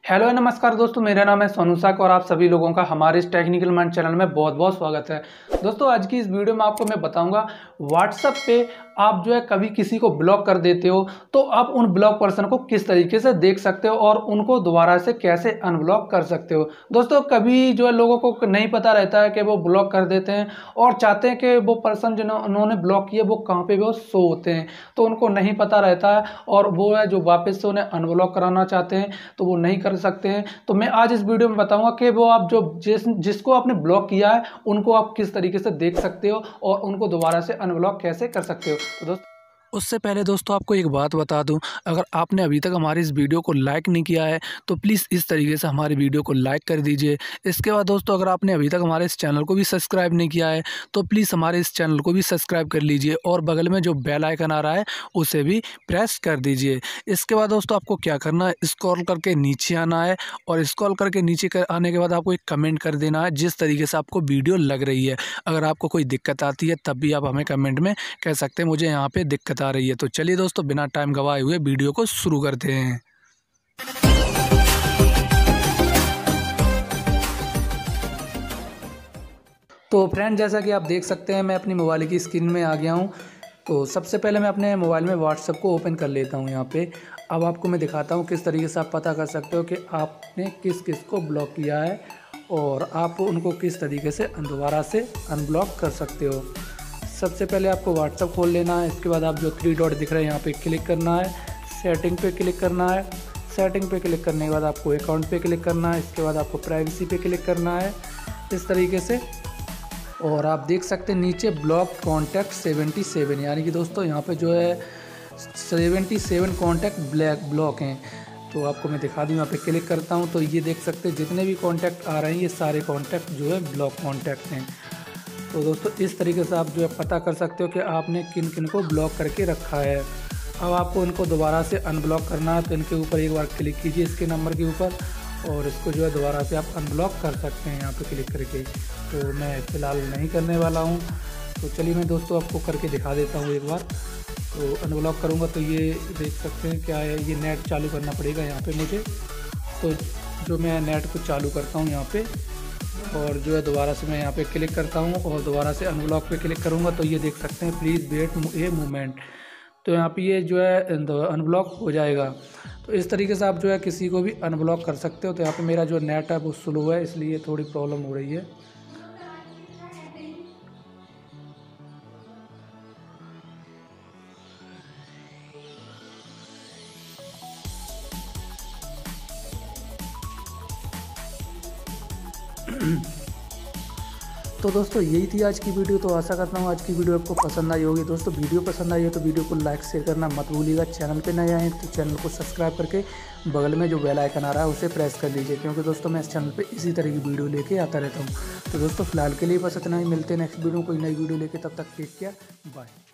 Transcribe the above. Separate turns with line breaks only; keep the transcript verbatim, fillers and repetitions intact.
Hello नमस्कार दोस्तों, मेरा नाम है सोनू साक और आप सभी लोगों का हमारे इस टेक्निकल माइंड चैनल में बहुत बहुत स्वागत है। दोस्तों आज की इस वीडियो में आपको मैं बताऊंगा व्हाट्सएप पे आप जो है कभी किसी को ब्लॉक कर देते हो तो आप उन ब्लॉक पर्सन को किस तरीके से देख सकते हो और उनको दोबारा से कैसे अनब्लॉक कर सकते हो। दोस्तों कभी जो है लोगों को नहीं पता रहता है कि वो ब्लॉक कर देते हैं और चाहते हैं कि वो पर्सन जिन्होंने ब्लॉक किए वो कहाँ पे वो शो होते हैं, तो उनको नहीं पता रहता है और वो है जो वापस से उन्हें अनब्लॉक कराना चाहते हैं तो वो नहीं कर सकते हैं। तो मैं आज इस वीडियो में बताऊंगा कि वो आप जो जिस जिसको आपने ब्लॉक किया है उनको आप किस तरीके से देख सकते हो और उनको दोबारा से अनब्लॉक कैसे कर सकते हो। तो दोस्तों
उससे पहले दोस्तों आपको एक बात बता दूं, अगर आपने अभी तक हमारी इस वीडियो को लाइक नहीं किया है तो प्लीज़ इस तरीके से हमारी वीडियो को लाइक कर दीजिए। इसके बाद दोस्तों अगर आपने अभी तक हमारे इस चैनल को भी सब्सक्राइब नहीं किया है तो प्लीज़ हमारे इस चैनल को भी सब्सक्राइब कर लीजिए और बगल में जो बेल आइकन आ रहा है उसे भी प्रेस कर दीजिए। इसके बाद दोस्तों आपको क्या करना है, स्क्रॉल करके नीचे आना है और स्क्रॉल करके नीचे कर आने के बाद आपको एक कमेंट कर देना है जिस तरीके से आपको वीडियो लग रही है। अगर आपको कोई दिक्कत आती है तब भी आप हमें कमेंट में कह सकते हैं मुझे यहाँ पे दिक्कत आ रही है। तो चलिए दोस्तों बिना टाइम गवाए हुए वीडियो को शुरू करते हैं।
तो फ्रेंड जैसा कि आप देख सकते हैं मैं अपनी मोबाइल की स्क्रीन में आ गया हूं। तो सबसे पहले मैं अपने मोबाइल में व्हाट्सएप को ओपन कर लेता हूं। यहाँ पे अब आपको मैं दिखाता हूं किस तरीके से आप पता कर सकते हो कि आपने किस किस को ब्लॉक किया है और आप उनको किस तरीके से दोबारा से अनब्लॉक कर सकते हो। सबसे पहले आपको व्हाट्सएप खोल लेना है। इसके बाद आप जो थ्री डॉट दिख रहे हैं यहाँ पे क्लिक करना है, सेटिंग पे क्लिक करना है। सेटिंग पे क्लिक करने के बाद आपको अकाउंट पे क्लिक करना है। इसके बाद आपको प्राइवेसी पे क्लिक करना है इस तरीके से। और आप देख सकते हैं नीचे ब्लॉक कॉन्टैक्ट सेवेंटी सेवन, यानी कि दोस्तों यहाँ पे जो है seventy seven contact black block हैं। तो आपको मैं दिखा दूँ, यहाँ पे क्लिक करता हूँ तो ये देख सकते हैं जितने भी कॉन्टैक्ट आ रहे हैं ये सारे कॉन्टैक्ट जो है ब्लॉक कॉन्टैक्ट हैं। तो दोस्तों इस तरीके से आप जो है पता कर सकते हो कि आपने किन किन को ब्लॉक करके रखा है। अब आपको इनको दोबारा से अनब्लॉक करना है तो इनके ऊपर एक बार क्लिक कीजिए इसके नंबर के ऊपर और इसको जो है दोबारा से आप अनब्लॉक कर सकते हैं यहाँ पे क्लिक करके। तो मैं फ़िलहाल नहीं करने वाला हूँ। तो चलिए मैं दोस्तों आपको करके दिखा देता हूँ एक बार। तो अनब्लॉक करूँगा तो ये देख सकते हैं क्या है, ये नेट चालू करना पड़ेगा यहाँ पर मुझे। तो जो मैं नेट को चालू करता हूँ यहाँ पर और जो है दोबारा से मैं यहाँ पे क्लिक करता हूँ और दोबारा से अनब्लॉक पे क्लिक करूँगा तो ये देख सकते हैं प्लीज़ वेट ए मूवमेंट। तो यहाँ पे ये जो है अनब्लॉक हो जाएगा। तो इस तरीके से आप जो है किसी को भी अनब्लॉक कर सकते हो। तो यहाँ पे मेरा जो नेट है वो स्लो है इसलिए थोड़ी प्रॉब्लम हो रही है। तो दोस्तों यही थी आज की वीडियो। तो आशा करता हूँ आज की वीडियो आपको पसंद आई होगी। दोस्तों वीडियो पसंद आई हो तो वीडियो को लाइक शेयर करना मत भूलिएगा। चैनल पे नए आए तो चैनल को सब्सक्राइब करके बगल में जो बेल आइकन आ रहा है उसे प्रेस कर लीजिए, क्योंकि दोस्तों मैं इस चैनल पे इसी तरह की वीडियो लेके आता रहता हूँ। तो दोस्तों फिलहाल के लिए बस इतना ही, मिलते हैं नेक्स्ट वीडियो कोई नई वीडियो लेके, तब तक टेक केयर, बाय।